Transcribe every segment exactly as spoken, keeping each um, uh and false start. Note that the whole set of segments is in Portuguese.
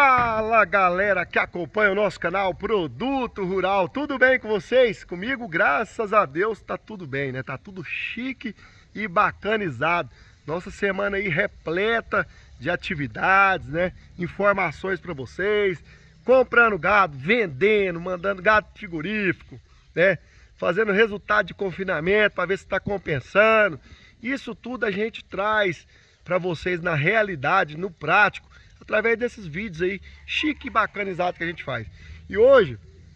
Fala galera que acompanha o nosso canal Produto Rural, tudo bem com vocês? Comigo, graças a Deus, tá tudo bem, né? Tá tudo chique e bacanizado. Nossa semana aí repleta de atividades, né? Informações para vocês, comprando gado, vendendo, mandando gado frigorífico, né? Fazendo resultado de confinamento para ver se está compensando. Isso tudo a gente traz para vocês na realidade, no prático, através desses vídeos aí, chique e bacanizado que a gente faz. E hoje,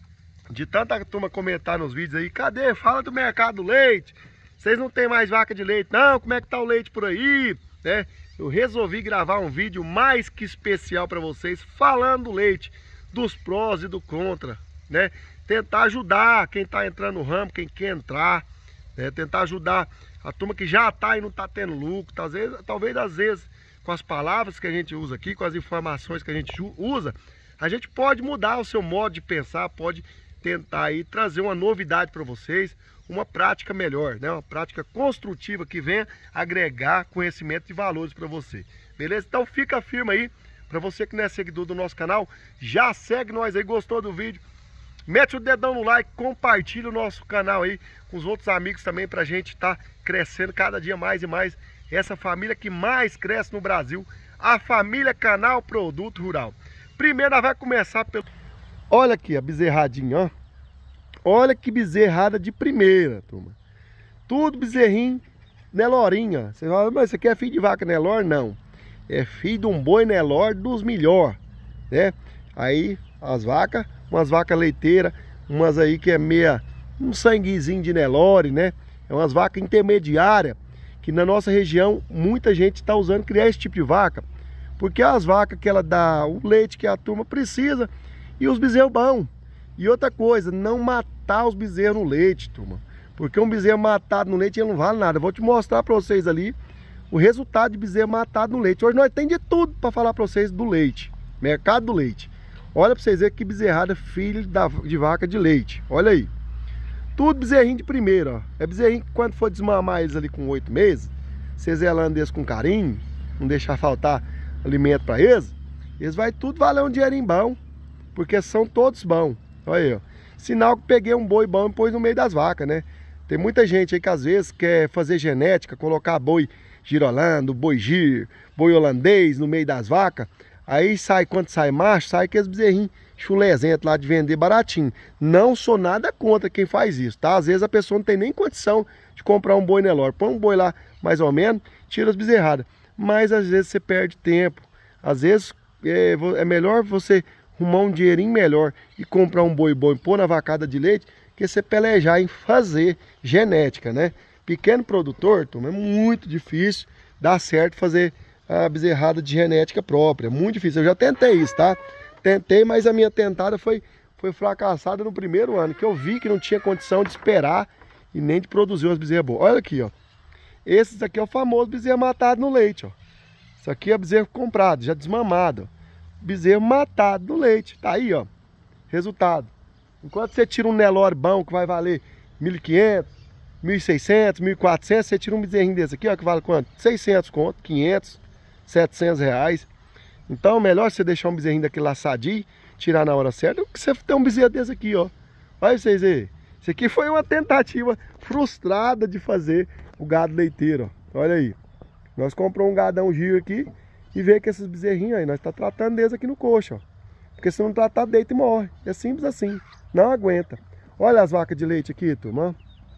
de tanta turma comentar nos vídeos aí, cadê? Fala do mercado do leite. Vocês não tem mais vaca de leite, não? Como é que tá o leite por aí? Né? Eu resolvi gravar um vídeo mais que especial para vocês, falando do leite, dos prós e do contra, né? Tentar ajudar quem tá entrando no ramo, quem quer entrar, né? Tentar ajudar a turma que já tá e não tá tendo lucro, talvez, talvez às vezes com as palavras que a gente usa aqui, com as informações que a gente usa, a gente pode mudar o seu modo de pensar, pode tentar aí trazer uma novidade para vocês, uma prática melhor, né? Uma prática construtiva que venha agregar conhecimento e valores para você. Beleza? Então fica firme aí, para você que não é seguidor do nosso canal, já segue nós aí, gostou do vídeo? Mete o dedão no like, compartilha o nosso canal aí com os outros amigos também, para a gente estar tá crescendo cada dia mais e mais. Essa família que mais cresce no Brasil, a família Canal Produto Rural. Primeiro nós vamos começar pelo... Olha aqui a bezerradinha, ó. Olha que bezerrada de primeira, turma. Tudo bezerrinho Nelorinha. Você fala, mas isso aqui é filho de vaca Nelor? Não. É filho de um boi Nelor dos melhor, né? Aí as vacas, umas vacas leiteiras, umas aí que é meia, um sanguezinho de Nelore, né? É umas vacas intermediárias, que na nossa região muita gente está usando criar esse tipo de vaca, porque as vacas que ela dá o leite que a turma precisa e os bezerros bons. E outra coisa, não matar os bezerros no leite, turma, porque um bezerro matado no leite ele não vale nada. Eu vou te mostrar para vocês ali o resultado de bezerro matado no leite. Hoje nós temos de tudo para falar para vocês do leite, mercado do leite. Olha para vocês verem que bezerrada filho da, de vaca de leite. Olha aí. Tudo bezerrinho de primeira, ó. É bezerrinho que quando for desmamar eles ali com oito meses, você zelando eles com carinho, não deixar faltar alimento para eles, eles vai tudo valer um dinheirinho bom, porque são todos bons. Olha aí, ó. Sinal que peguei um boi bom e pôs no meio das vacas, né? Tem muita gente aí que às vezes quer fazer genética, colocar boi girolando, boi gir, boi holandês no meio das vacas. Aí sai, quando sai macho, sai aqueles bezerrinhos chulezento lá de vender baratinho. Não sou nada contra quem faz isso, tá? Às vezes a pessoa não tem nem condição de comprar um boi Nelore. Põe um boi lá, mais ou menos, tira as bezerradas. Mas às vezes você perde tempo. Às vezes é, é melhor você arrumar um dinheirinho melhor e comprar um boi bom e pôr na vacada de leite, que você pelejar em fazer genética, né? Pequeno produtor, turma, é muito difícil dar certo fazer a bezerrada de genética própria. Muito difícil. Eu já tentei isso, tá? Tentei, mas a minha tentada foi, foi fracassada no primeiro ano, que eu vi que não tinha condição de esperar e nem de produzir umas bezerras boas. Olha aqui, ó. Esses aqui é o famoso bezerro matado no leite, ó. Isso aqui é bezerro comprado, já desmamado. Bezerro matado no leite. Tá aí, ó. Resultado. Enquanto você tira um Nelore bom que vai valer mil e quinhentos, mil e seiscentos, mil e quatrocentos, você tira um bezerrinho desse aqui, ó, que vale quanto? seiscentos conto, quinhentos, setecentos reais. Então, melhor você deixar um bezerrinho daquele lá sadio, tirar na hora certa, do que você ter um bezerro desse aqui, ó. Olha vocês aí. Isso aqui foi uma tentativa frustrada de fazer o gado leiteiro, ó. Olha aí. Nós compramos um gadão giro aqui e veio com esses bezerrinhos aí. Nós estamos tratando deles aqui no coxo, ó. Porque se não tratar, deita e morre. É simples assim. Não aguenta. Olha as vacas de leite aqui, turma.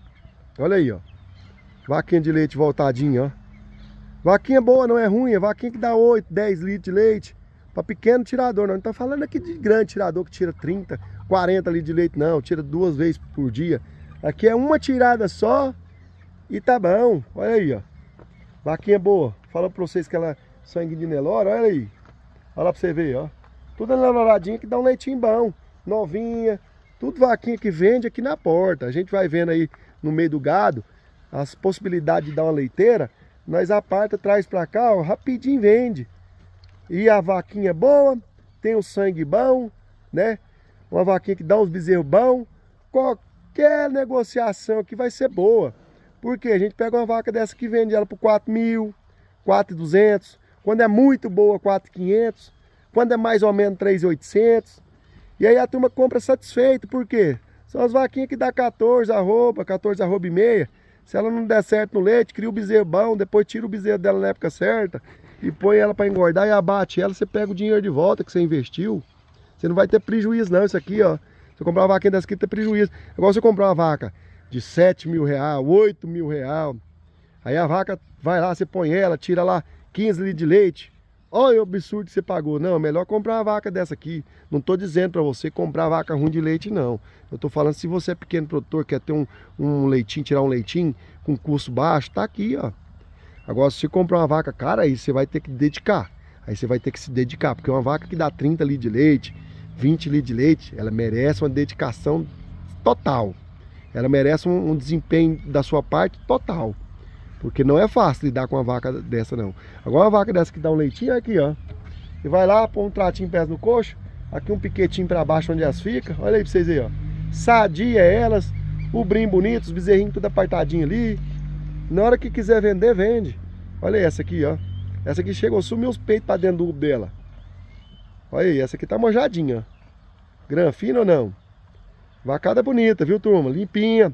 Olha aí, ó. Vaquinha de leite voltadinha, ó. Vaquinha boa, não é ruim, é vaquinha que dá oito, dez litros de leite. Para pequeno tirador, não estamos falando aqui de grande tirador que tira trinta, quarenta litros de leite, não. Tira duas vezes por dia. Aqui é uma tirada só e tá bom. Olha aí, ó. Vaquinha boa. Fala para vocês que ela é sangue de Nelore, olha aí. Olha lá para você ver, ó. Tudo Neloradinha que dá um leitinho bom. Novinha. Tudo vaquinha que vende aqui na porta. A gente vai vendo aí no meio do gado as possibilidades de dar uma leiteira. Nós aparta, traz pra cá, ó, rapidinho vende. E a vaquinha boa, tem o sangue bom, né? Uma vaquinha que dá uns bezerros bons. Qualquer negociação aqui vai ser boa. Porque a gente pega uma vaca dessa que vende ela por quatro mil, quatro mil e duzentos. Quando é muito boa, quatro mil e quinhentos. quando é mais ou menos três mil e oitocentos. E aí a turma compra satisfeito, por quê? São as vaquinhas que dá quatorze arroba, quatorze arroba e meia. Se ela não der certo no leite, cria o bezerro bom, depois tira o bezerro dela na época certa e põe ela para engordar e abate ela, você pega o dinheiro de volta que você investiu. Você não vai ter prejuízo não, isso aqui, ó. Você comprar uma vaquinha dessa aqui tem prejuízo. Igual você comprar uma vaca de sete mil reais, oito mil reais. Aí a vaca vai lá, você põe ela, tira lá quinze litros de leite. Olha o absurdo que você pagou. Não, é melhor comprar uma vaca dessa aqui. Não estou dizendo para você comprar vaca ruim de leite, não. Eu estou falando, se você é pequeno produtor, quer ter um, um leitinho, tirar um leitinho com custo baixo, tá aqui, ó. Agora, se você comprar uma vaca cara, aí você vai ter que dedicar. Aí você vai ter que se dedicar, porque uma vaca que dá trinta litros de leite, vinte litros de leite, ela merece uma dedicação total. Ela merece um, um desempenho da sua parte total. Porque não é fácil lidar com uma vaca dessa, não. Agora uma vaca dessa que dá um leitinho, aqui, ó. E vai lá, põe um tratinho perto no coxo. Aqui um piquetinho pra baixo onde elas ficam. Olha aí pra vocês aí, ó. Sadia elas. O brim bonito, os bezerrinhos tudo apertadinho ali. Na hora que quiser vender, vende. Olha aí essa aqui, ó. Essa aqui chegou, sumiu os peitos pra dentro do ubo dela. Olha aí, essa aqui tá mojadinha, ó. Grã fina ou não? Vacada bonita, viu, turma? Limpinha.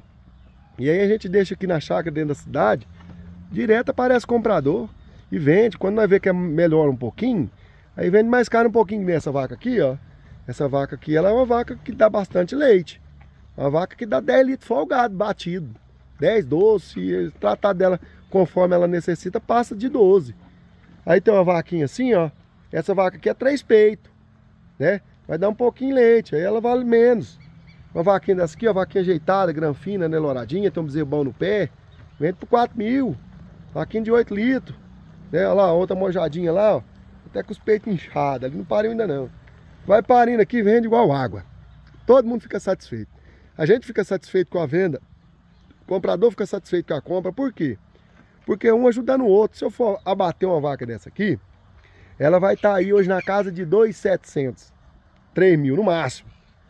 E aí a gente deixa aqui na chácara dentro da cidade. Direto aparece comprador e vende. Quando nós vê que é melhor um pouquinho, aí vende mais caro um pouquinho nessa vaca aqui, ó. Essa vaca aqui, ela é uma vaca que dá bastante leite. Uma vaca que dá dez litros folgado, batido. dez, doze, se tratar dela conforme ela necessita, passa de doze. Aí tem uma vaquinha assim, ó. Essa vaca aqui é três peitos, né? Vai dar um pouquinho de leite, aí ela vale menos. Uma vaquinha dessa aqui, ó, vaquinha ajeitada, granfina, né, louradinha, tem um bezerro bom no pé. Vende por quatro mil. Vaquinha de oito litros. Né? Olha lá, outra mojadinha lá, ó. Até com os peitos inchados. Ali não pariu ainda não. Vai parindo aqui, vende igual água. Todo mundo fica satisfeito. A gente fica satisfeito com a venda. O comprador fica satisfeito com a compra. Por quê? Porque um ajuda no outro. Se eu for abater uma vaca dessa aqui, ela vai estar aí hoje na casa de dois mil e setecentos. três mil no máximo.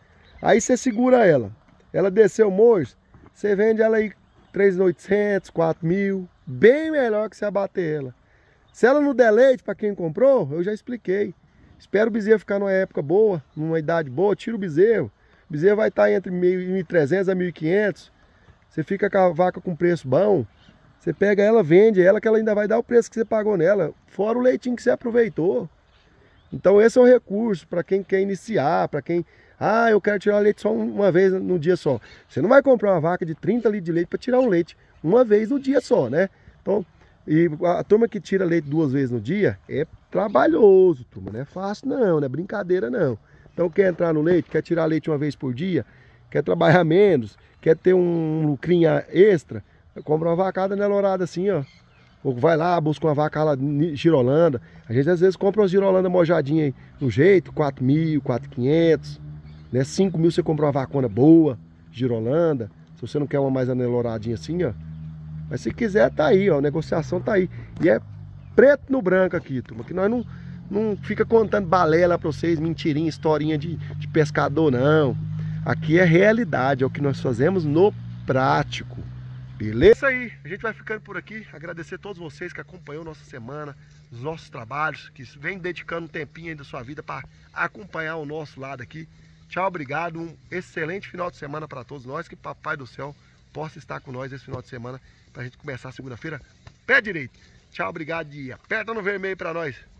Aí você segura ela. Ela desceu o mojo, você vende ela aí três mil e oitocentos, quatro mil. Bem melhor que você abater ela. Se ela não der leite para quem comprou, eu já expliquei. Espera o bezerro ficar numa época boa, numa idade boa, tira o bezerro. O bezerro vai estar entre mil e trezentos a mil e quinhentos. Você fica com a vaca com preço bom. Você pega ela, vende ela, que ela ainda vai dar o preço que você pagou nela. Fora o leitinho que você aproveitou. Então esse é um recurso para quem quer iniciar, para quem... Ah, eu quero tirar leite só uma vez no dia só. Você não vai comprar uma vaca de trinta litros de leite para tirar um leite uma vez no dia só, né? Então, e a turma que tira leite duas vezes no dia é trabalhoso, turma. Não é fácil não, não é brincadeira não. Então quer entrar no leite, quer tirar leite uma vez por dia, quer trabalhar menos, quer ter um lucrinho extra, compra uma vacada nelorada assim, ó. Ou vai lá, busca uma vaca lá girolanda. A gente às vezes compra umas girolanda mojadinha aí no jeito, quatro mil, quatro mil e quinhentos. Né? cinco mil você compra uma vacona boa, girolanda. Se você não quer uma mais aneloradinha assim, ó. Mas se quiser, tá aí, ó. A negociação tá aí. E é preto no branco aqui, turma. Que nós não, não fica contando balela pra vocês, mentirinha, historinha de, de pescador, não. Aqui é realidade, é o que nós fazemos no prático. Beleza? É isso aí, a gente vai ficando por aqui. Agradecer a todos vocês que acompanhou nossa semana, os nossos trabalhos, que vem dedicando um tempinho aí da sua vida para acompanhar o nosso lado aqui. Tchau, obrigado, um excelente final de semana para todos nós. Que Papai do Céu possa estar com nós esse final de semana para a gente começar segunda-feira pé direito. Tchau, obrigado e aperta no vermelho para nós.